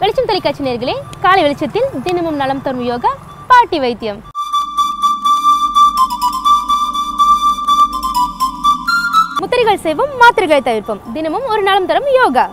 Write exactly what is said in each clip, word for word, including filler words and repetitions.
வெளிச்சம் தொலைக்காட்சி நேயர்களே, காலை வெளிச்சத்தில் தினமும் நலம் தரும் யோகா பாட்டி வைத்தியம். முத்திரைகள் செய்வோம், மாத்திரைகளை தவிர்ப்போம். தினமும் ஒரு நலம் தரும் யோகா.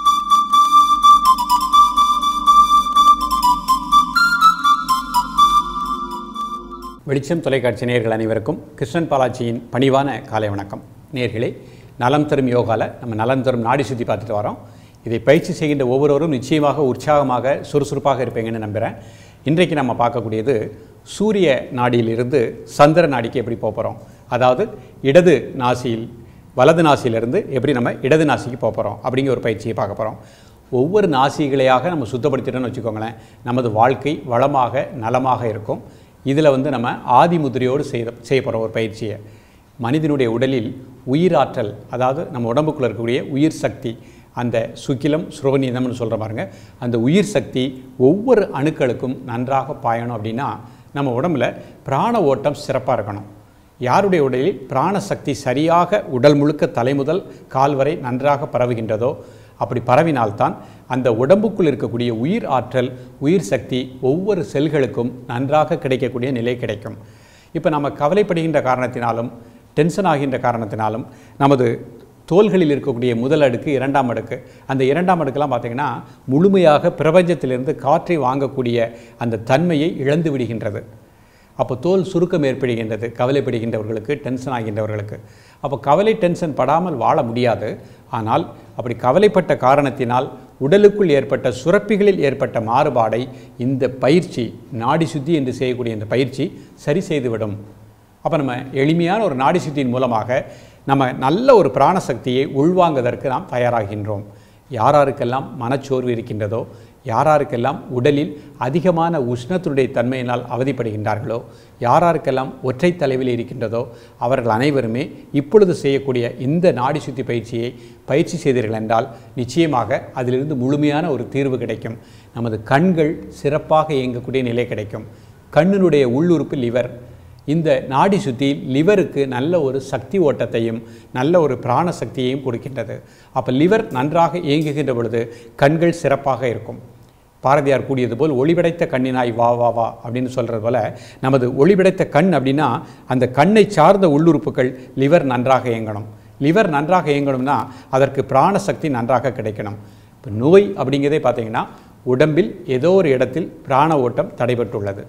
வெளிச்சம் தொலைக்காட்சி நேயர்கள் அனைவருக்கும் கிருஷ்ணன் பாலாஜியின் பணிவான காலை வணக்கம். நேயர்களே, நலம் தரும் யோகாவில் நம்ம நலம் தரும் நாடி சுற்றி பார்த்துட்டு வரோம். இதை பயிற்சி செய்கின்ற ஒவ்வொருவரும் நிச்சயமாக உற்சாகமாக சுறுசுறுப்பாக இருப்பீங்கன்னு நம்புகிறேன். இன்றைக்கு நம்ம பார்க்கக்கூடியது சூரிய நாடியிலிருந்து சந்திர நாடிக்கு எப்படி போக போகிறோம், அதாவது இடது நாசியில் வலது நாசியிலிருந்து எப்படி நம்ம இடது நாசிக்கு போக போகிறோம் அப்படிங்கிற ஒரு பயிற்சியை பார்க்க போகிறோம். ஒவ்வொரு நாசிகளையாக நம்ம சுத்தப்படுத்திட்டோன்னு வச்சுக்கோங்களேன், நமது வாழ்க்கை வளமாக நலமாக இருக்கும். இதில் வந்து நம்ம ஆதி முதிரையோடு செய்ய செய்ய போகிறோம் ஒரு பயிற்சியை. மனிதனுடைய உடலில் உயிராற்றல், அதாவது நம்ம உடம்புக்குள்ளே இருக்கக்கூடிய உயிர் சக்தி, அந்த சுக்கிலம் ஸ்ரோனிதம்னு சொல்கிற பாருங்க, அந்த உயிர் சக்தி ஒவ்வொரு அணுக்களுக்கும் நன்றாக பாயணும் அப்படின்னா நம்ம உடம்புல பிராண ஓட்டம் சிறப்பாக இருக்கணும். யாருடைய உடலில் பிராணசக்தி சரியாக உடல் முழுக்க தலைமுதல் கால் வரை நன்றாக பரவுகின்றதோ அப்படி பரவினால்தான் அந்த உடம்புக்குள் இருக்கக்கூடிய உயிர் ஆற்றல் உயிர் சக்தி ஒவ்வொரு செல்களுக்கும் நன்றாக கிடைக்கக்கூடிய நிலை கிடைக்கும். இப்போ நம்ம கவலைப்படுகின்ற காரணத்தினாலும் டென்ஷன் ஆகின்ற காரணத்தினாலும் நமது தோள்களில் இருக்கக்கூடிய முதல் அடுக்கு இரண்டாம் அடுக்கு, அந்த இரண்டாம் அடுக்கெல்லாம் பார்த்திங்கன்னா முழுமையாக பிரபஞ்சத்திலிருந்து காற்றை வாங்கக்கூடிய அந்த தன்மையை இழந்து விடுகின்றது. அப்போ தோல் சுருக்கம் ஏற்படுகின்றது கவலைப்படுகின்றவர்களுக்கு, டென்ஷன் ஆகின்றவர்களுக்கு. அப்போ கவலை டென்ஷன் படாமல் வாழ முடியாது. ஆனால் அப்படி கவலைப்பட்ட காரணத்தினால் உடலுக்குள் ஏற்பட்ட சுரப்பிகளில் ஏற்பட்ட மாறுபாடை இந்த பயிற்சி, நாடி சுத்தி என்று செய்யக்கூடிய இந்த பயிற்சி சரி செய்துவிடும். அப்போ நம்ம எளிமையான ஒரு நாடி சுத்தியின் மூலமாக நம்ம நல்ல ஒரு பிராணசக்தியை உள்வாங்குவதற்கு நாம் தயாராகின்றோம். யாராருக்கெல்லாம் மனச்சோர்வு இருக்கின்றதோ, யாராருக்கெல்லாம் உடலில் அதிகமான உஷ்ணத்தினுடைய தன்மையினால் அவதிப்படுகின்றார்களோ, யாராருக்கெல்லாம் ஒற்றை தலைவில் இருக்கின்றதோ அவர்கள் அனைவருமே இப்பொழுது செய்யக்கூடிய இந்த நாடி சுத்தி பயிற்சியை பயிற்சி செய்தீர்கள் என்றால் நிச்சயமாக அதிலிருந்து முழுமையான ஒரு தீர்வு கிடைக்கும். நமது கண்கள் சிறப்பாக இயங்கக்கூடிய நிலை கிடைக்கும். கண்ணினுடைய உள்ளுறுப்பு லிவர். இந்த நாடி சுத்தி லிவருக்கு நல்ல ஒரு சக்தி ஓட்டத்தையும் நல்ல ஒரு பிராண சக்தியையும் கொடுக்கின்றது. அப்போ லிவர் நன்றாக இயங்குகின்ற பொழுது கண்கள் சிறப்பாக இருக்கும். பாரதியார் கூடியது போல் ஒளிபடைத்த கண்ணினாய் வா வா வா அப்படின்னு சொல்கிறது போல் நமது ஒளிபடைத்த கண் அப்படின்னா அந்த கண்ணை சார்ந்த உள்ளுறுப்புகள் லிவர் நன்றாக இயங்கணும். லிவர் நன்றாக இயங்கணும்னா அதற்கு பிராண சக்தி நன்றாக கிடைக்கணும். இப்போ நோய் அப்படிங்கிறதே பார்த்திங்கன்னா உடம்பில் ஏதோ ஒரு இடத்தில் பிராண ஓட்டம் தடைபட்டுள்ளது.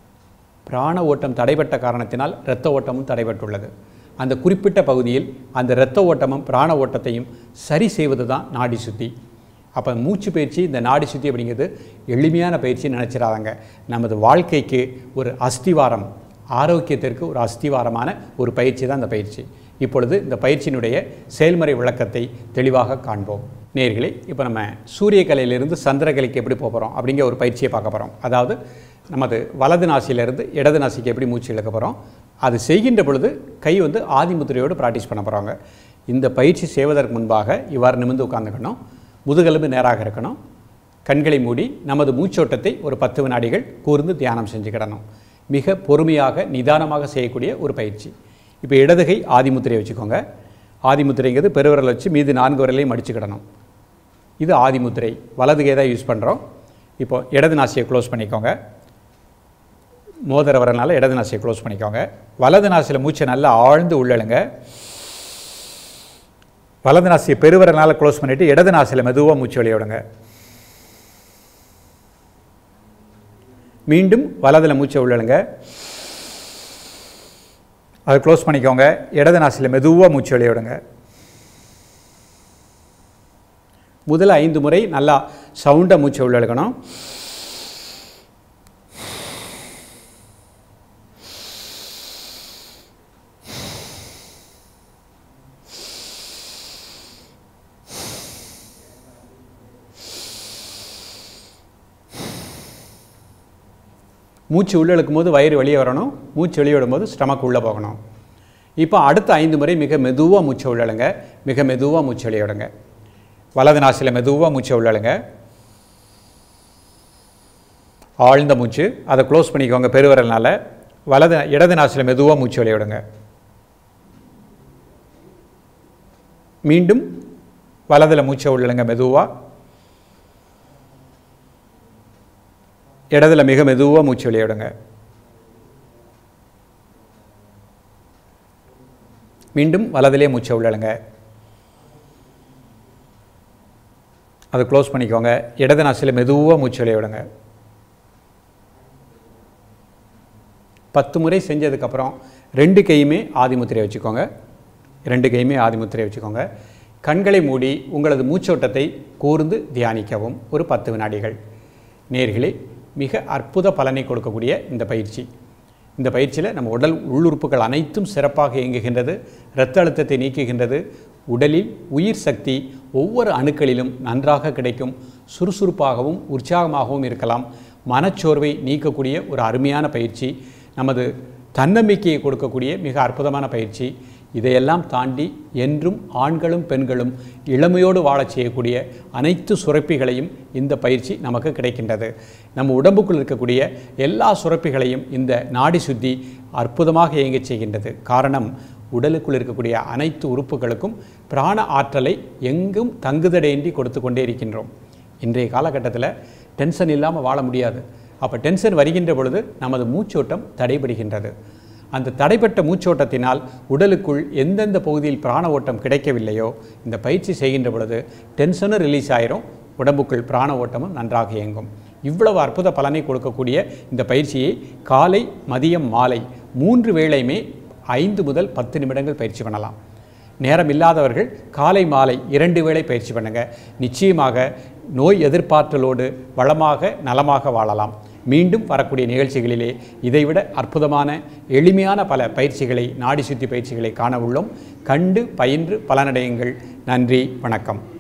பிராண ஓட்டம் தடைபட்ட காரணத்தினால் இரத்த ஓட்டமும் தடைபட்டுள்ளது. அந்த குறிப்பிட்ட பகுதியில் அந்த இரத்த ஓட்டமும் பிராண ஓட்டத்தையும் சரி செய்வது தான் நாடி சுத்தி. அப்போ மூச்சு பயிற்சி, இந்த நாடி சுத்தி அப்படிங்கிறது எளிமையான பயிற்சி நினச்சிடாதாங்க. நமது வாழ்க்கைக்கு ஒரு அஸ்திவாரம், ஆரோக்கியத்திற்கு ஒரு அஸ்திவாரமான ஒரு பயிற்சி தான் இந்த பயிற்சி. இப்பொழுது இந்த பயிற்சியினுடைய செயல்முறை விளக்கத்தை தெளிவாக காண்போம். நேயர்களே, இப்போ நம்ம சூரியகலையிலிருந்து சந்திரகலைக்கு எப்படி போகிறோம் அப்படிங்கிற ஒரு பயிற்சியை பார்க்க போகிறோம். அதாவது நமது வலது நாசியிலிருந்து இடது நாசிக்கு எப்படி மூச்சு இழுக்க போகிறோம், அது செய்கின்ற பொழுது கை வந்து ஆதி முத்திரையோடு ப்ராக்டிஸ் பண்ண போகிறாங்க. இந்த பயிற்சி செய்வதற்கு முன்பாக இவ்வாறு நிமிர்ந்து உட்கார்ந்துக்கணும். முதுகெலும்பு நேராக இருக்கணும். கண்களை மூடி நமது மூச்சோட்டத்தை ஒரு பத்து வினாடிகள் கூர்ந்து தியானம் செஞ்சுக்கிடணும். மிக பொறுமையாக நிதானமாக செய்யக்கூடிய ஒரு பயிற்சி. இப்போ இடதுகை ஆதிமுத்திரையை வச்சுக்கோங்க. ஆதிமுத்திரைங்கிறது பெருவிரல் வச்சு மீது நான்கு விரலையும் மடிச்சுக்கிடணும். இது ஆதிமுத்திரை. வலதுகை தான் யூஸ் பண்ணுறோம். இப்போது இடது நாசியை க்ளோஸ் பண்ணிக்கோங்க. மோதிர வரனால இடது நாசியை க்ளோஸ் பண்ணிக்கோங்க. வலது நாசியில் மூச்சை நல்லா ஆழ்ந்து உள்ளழுங்க. வலது நாசியை பெருவிரனால க்ளோஸ் பண்ணிவிட்டு இடது நாசியில் மெதுவாக மூச்சு வெளிய விடுங்க. மீண்டும் வலதில் மூச்சை உள்ளழுங்க. அதை க்ளோஸ் பண்ணிக்கோங்க. இடது நாசியில் மெதுவாக மூச்சு வெளிய விடுங்க. முதல்ல ஐந்து முறை நல்லா சவுண்டாக மூச்சை உள்ளழுக்கணும். மூச்சு உள்ளே இழுக்கும் போது வயிறு வெளியே வரணும். மூச்சு வெளியே விடும்போது ஸ்டமக் உள்ளே போகணும். இப்போ அடுத்த ஐந்து முறை மிக மெதுவாக மூச்சை உள்ளழுங்க. மிக மெதுவாக மூச்சு வெளியே விடுங்க. வலது நாசியில் மெதுவாக மூச்சை உள்ளழுங்க. ஆழ்ந்த மூச்சு, அதை க்ளோஸ் பண்ணிக்கோங்க பெருவிரல்னால. வலது இடது நாசியில் மெதுவாக மூச்சு வெளியே விடுங்க. மீண்டும் வலதில் மூச்சை உள்ளழுங்க மெதுவாக. இடத்துல மிக மெதுவாக மூச்சு வெளியே விடுங்க. மீண்டும் வலதிலே மூச்சை உள்ளழுங்க. அதை க்ளோஸ் பண்ணிக்கோங்க. இடது நாசியில் மெதுவாக மூச்சு வெளியே விடுங்க. பத்து முறை செஞ்சதுக்கப்புறம் ரெண்டு கையுமே ஆதிமுத்திரையை வச்சுக்கோங்க. ரெண்டு கையுமே ஆதிமுத்திரையை வச்சுக்கோங்க. கண்களை மூடி உங்களது மூச்சோட்டத்தை கூர்ந்து தியானிக்கவும் ஒரு பத்து வினாடிகள். நேர்களே, மிக அற்புத பலனை கொடுக்கக்கூடிய இந்த பயிற்சி. இந்த பயிற்சியில் நம்ம உடல் உள்ளுறுப்புகள் அனைத்தும் சிறப்பாக இயங்குகின்றது. இரத்த அழுத்தத்தை நீக்குகின்றது. உடலில் உயிர் சக்தி ஒவ்வொரு அணுக்களிலும் நன்றாக கிடைக்கும். சுறுசுறுப்பாகவும் உற்சாகமாகவும் இருக்கலாம். மனச்சோர்வை நீக்கக்கூடிய ஒரு அருமையான பயிற்சி. நமது தன்னம்பிக்கையை கொடுக்கக்கூடிய மிக அற்புதமான பயிற்சி. இதையெல்லாம் தாண்டி என்றும் ஆண்களும் பெண்களும் இளமையோடு வாழச் செய்யக்கூடிய அனைத்து சுரப்பிகளையும் இந்த பயிற்சி நமக்கு கிடைக்கின்றது. நம்ம உடம்புக்குள் இருக்கக்கூடிய எல்லா சுரப்பிகளையும் இந்த நாடி சுத்தி அற்புதமாக இயங்கச் செய்கின்றது. காரணம், உடலுக்குள் இருக்கக்கூடிய அனைத்து உறுப்புகளுக்கும் பிராண ஆற்றலை எங்கும் தங்குதடையின்றி கொடுத்து கொண்டே இருக்கின்றோம். இன்றைய காலகட்டத்தில் டென்ஷன் இல்லாமல் வாழ முடியாது. அப்போ டென்ஷன் வருகின்ற பொழுது நமது மூச்சோட்டம் தடைபடுகின்றது. அந்த தடைப்பட்ட மூச்சோட்டத்தினால் உடலுக்குள் எந்தெந்த பகுதியில் பிராண ஓட்டம் கிடைக்கவில்லையோ இந்த பயிற்சி செய்கின்ற பொழுது டென்ஷனும் ரிலீஸ் ஆயிரும், உடம்புக்குள் பிராண ஓட்டமும் நன்றாக இயங்கும். இவ்வளவு அற்புத பலனை கொடுக்கக்கூடிய இந்த பயிற்சியை காலை, மதியம், மாலை மூன்று வேளையுமே ஐந்து முதல் பத்து நிமிடங்கள் பயிற்சி பண்ணலாம். நேரம் இல்லாதவர்கள் காலை மாலை இரண்டு வேளை பயிற்சி பண்ணுங்கள். நிச்சயமாக நோய் எதிர்ப்பாற்றலோடு வளமாக நலமாக வாழலாம். மீண்டும் வரக்கூடிய நிகழ்ச்சிகளிலே இதைவிட அற்புதமான எளிமையான பல பயிற்சிகளை, நாடி சுத்தி பயிற்சிகளை காண உள்ளோம். கண்டு பயின்று பலனடையுங்கள். நன்றி, வணக்கம்.